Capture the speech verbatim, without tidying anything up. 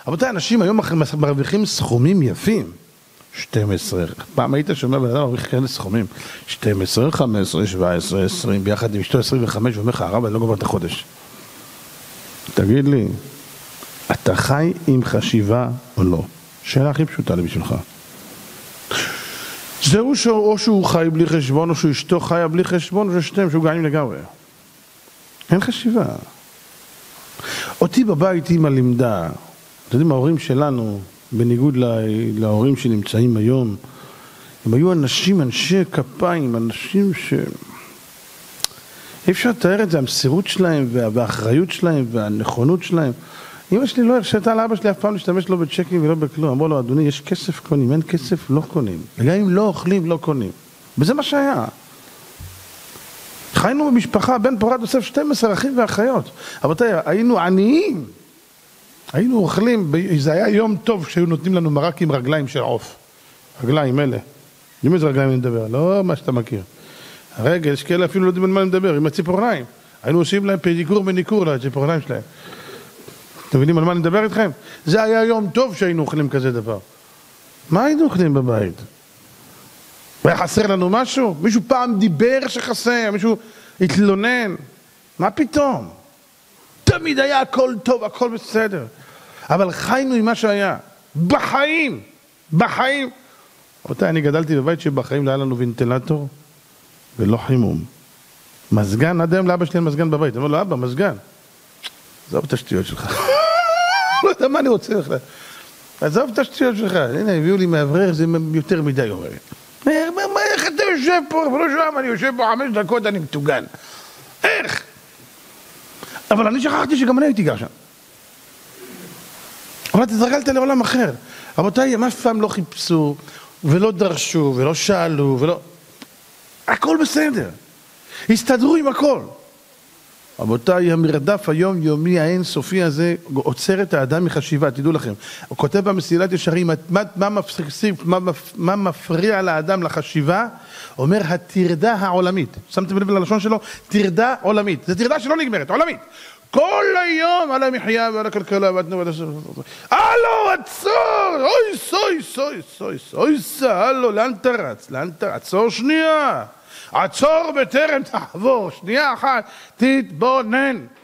רבותיי, אנשים היום מרוויחים סכומים יפים. שתים עשרה, פעם היית שומע בן אדם מרוויח כאלה סכומים. שתים עשרה, חמש עשרה, שבע עשרה, עשרים, ביחד עם אשתו עשרים וחמש, ואומר לך, הרב, אני לא גומר את החודש. תגיד לי, אתה חי עם חשיבה או לא? שאלה הכי פשוטה לי בשבילך. זהו או שהוא חי בלי חשבון, או שהוא אשתו חיה בלי חשבון, או ששתיהם שהוא גאים לגמרי. אין חשיבה. אותי בבית אמא לימדה, אתם יודעים, ההורים שלנו, בניגוד לה, להורים שנמצאים היום, הם היו אנשים, אנשי כפיים, אנשים ש... אי אפשר לתאר את זה, המסירות שלהם והאחריות שלהם והנכונות שלהם. אמא שלי לא הרשתה לאבא שלי אף פעם להשתמש לו בצ'קים ולא בכלום. אמרו לו, אדוני, יש כסף קונים, אין כסף לא קונים. וגם אם לא אוכלים, לא קונים. וזה מה שהיה. חיינו במשפחה, בן פורת יוסף שתים עשרה אחים ואחיות. רבותיי, היינו עניים. היינו אוכלים, זה היה יום טוב כשהיו נותנים לנו מרק עם רגליים של עוף. רגליים אלה. עם איזה רגליים אני מדבר? לא מה שאתה מכיר. הרגל, יש כאלה אפילו לא יודעים על מה אני מדבר, עם הציפורניים. היינו עושים להם פדיקור וניקור לציפורניים שלהם. אתם מבינים על מה אני מדבר איתכם? זה היה יום טוב שהיינו אוכלים כזה דבר. מה היינו אוכלים בבית? והיה חסר לנו משהו? מישהו פעם דיבר שחסר? מישהו התלונן? מה פתאום? תמיד היה הכל טוב, הכל בסדר. אבל חיינו עם מה שהיה. בחיים! בחיים! רבותיי, אני גדלתי בבית שבחיים לא היה לנו וינטילטור ולא חימום. מזגן, עד היום לאבא שלי אין מזגן בבית. אמר לו, אבא, מזגן. עזוב את השטויות שלך. לא יודע מה אני רוצה לך. עזוב את השטויות שלך. הנה, הביאו לי מאוורר, זה יותר מדי אומר. איך אתה יושב פה? אבל לא שם, אני יושב פה חמש דקות, אני מטוגן. איך? אבל אני שכחתי שגם אני הייתי גר שם. אבל אתה התרגלת לעולם אחר. רבותיי, הם אף פעם לא חיפשו, ולא דרשו, ולא שאלו, ולא... הכל בסדר. הסתדרו עם הכל. רבותיי, המרדף היום-יומי האינסופי הזה עוצר את האדם מחשיבה, תדעו לכם. הוא כותב במסילת ישרים, מה, מה, מפסיק, מה, מה מפריע לאדם לחשיבה? אומר, התרדה העולמית. שמתם לב ללשון שלו? תרדה עולמית. זו תרדה שלא נגמרת, עולמית. כל היום על המחיה ועל הכלכלה ועל התנועה. הלו, עצור! אוי, סוי, סוי, סוי, סוי, סוי, הלו, לאן אתה רץ? לאן אתה רץ? עצור שנייה! עצור בטרם תעבור, שנייה אחת, תתבונן.